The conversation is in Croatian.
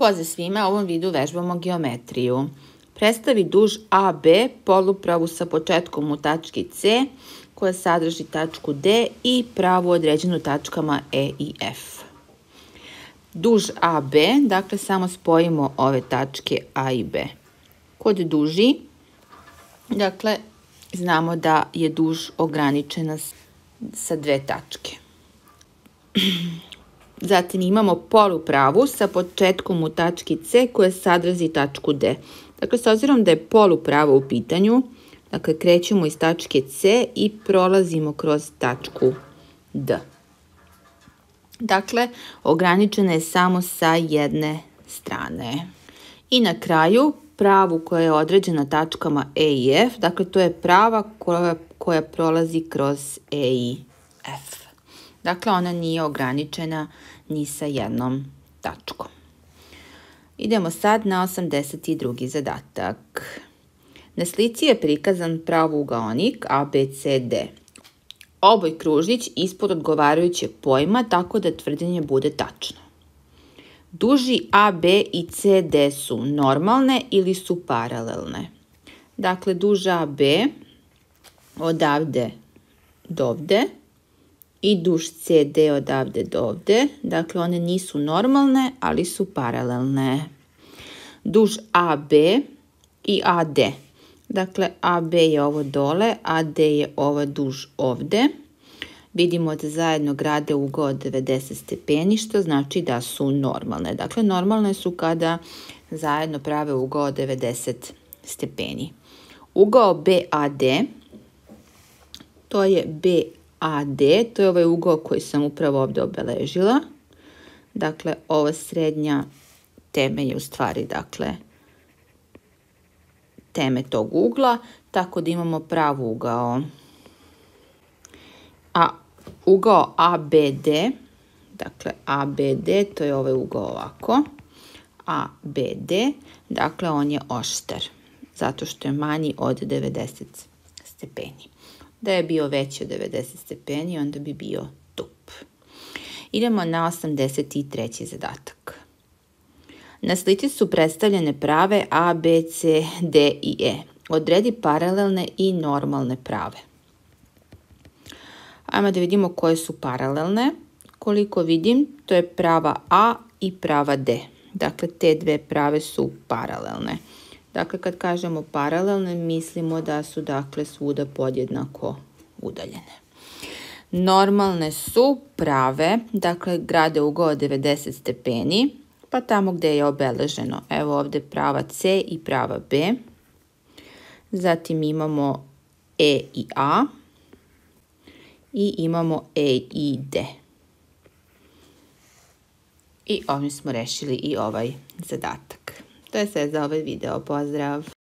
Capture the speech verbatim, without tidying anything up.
Pozdrav svima, u ovom videu vežbamo geometriju. Predstavi duž A B polupravu sa početkom u tački C koja sadrži tačku D i pravu određenu tačkama E i F. Duž A B, dakle samo spojimo ove tačke A i B. Kod duži, dakle znamo da je duž ograničena sa dve tačke. Zatim imamo polupravu sa početkom u tački C koja sadrži tačku D. Dakle, s obzirom da je poluprava u pitanju, dakle, krećemo iz tačke C i prolazimo kroz tačku D. Dakle, ograničena je samo sa jedne strane. I na kraju, pravu koja je određena tačkama E i F, dakle, to je prava koja, koja prolazi kroz E i F. Dakle, ona nije ograničena ni sa jednom tačkom. Idemo sad na osamdeset drugi zadatak. Na slici je prikazan pravougaonik A B C D. Oboj kružić ispod odgovarajućeg pojma tako da tvrđenje bude tačno. Duži A B i C D su normalne ili su paralelne. Dakle, duž A B odavde do ovde i duž C D odavde do ovde, dakle one nisu normalne, ali su paralelne. Duž A B i A D, dakle A B je ovo dole, A D je ova duž ovde. Vidimo da zajedno grade ugao od devedeset stepeni, što znači da su normalne. Dakle, normalne su kada zajedno prave ugao od devedeset stepeni. Ugao B A D, to je B A D, to je ovaj ugao koji sam upravo ovdje obeležila. Dakle, ova srednja teme je u stvari, dakle, teme tog ugla, tako da imamo prav ugao. A ugao A B D, dakle A B D, to je ovaj ugao ovako, A B D, dakle on je oštar, zato što je manji od devedeset stepeni. Da je bio veći od devedeset stepeni, onda bi bio tup. Idemo na osamdeset treći zadatak. Na slici su predstavljene prave A, B, C, D i E. Odredi paralelne i normalne prave. Ajmo da vidimo koje su paralelne. Koliko vidim, to je prava A i prava D. Dakle, te dve prave su paralelne. Dakle, kad kažemo paralelne, mislimo da su, dakle, svuda podjednako udaljene. Normalne su prave, dakle, grade ugao od devedeset stepeni, pa tamo gde je obeleženo. Evo ovde prava C i prava B. Zatim imamo E i A i imamo E i D. I ovim smo rešili i ovaj zadatak. To je sve za ovaj video. Pozdrav!